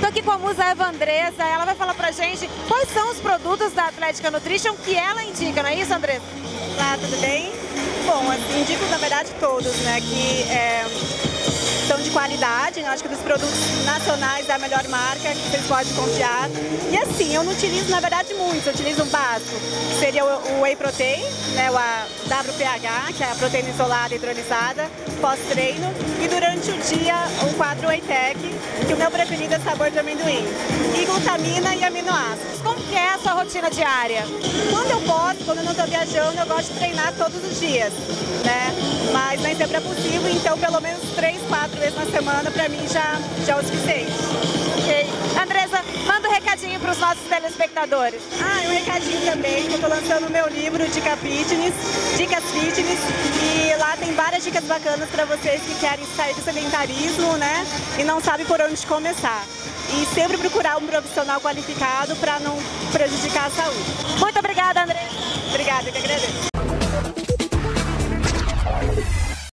aqui com a musa Eva Andressa, ela vai falar pra gente quais são os produtos da Atlética Nutrition que ela indica, não é isso, Andressa? Olá, tudo bem? Bom, assim, indico na verdade todos, né, que são de qualidade, né? Acho que dos produtos nacionais é a melhor marca que vocês podem confiar. E assim, eu não utilizo na verdade muito, eu utilizo o básico, que seria o Whey Protein, né, o WPH, que é a proteína isolada hidrolisada, pós-treino, e durante o dia o 4 Whey Tech, que o meu preferido é sabor de amendoim, e glutamina e aminoácidos. Como que é a sua rotina diária? Quando eu posso, quando eu não estou viajando, eu gosto de treinar todos os dias, né? Mas nem sempre é possível, então pelo menos 3, 4 vezes na semana para mim já é o suficiente. Ok. Andressa, manda um recadinho para os nossos telespectadores. Ah, e um recadinho também, que eu estou lançando o meu livro Dicas Fitness, e lá tem várias dicas bacanas para vocês que querem sair do sedentarismo, né? E não sabem por onde começar. E sempre procurar um profissional qualificado para não prejudicar a saúde. Muito obrigada, Andressa. Obrigada, eu que agradeço.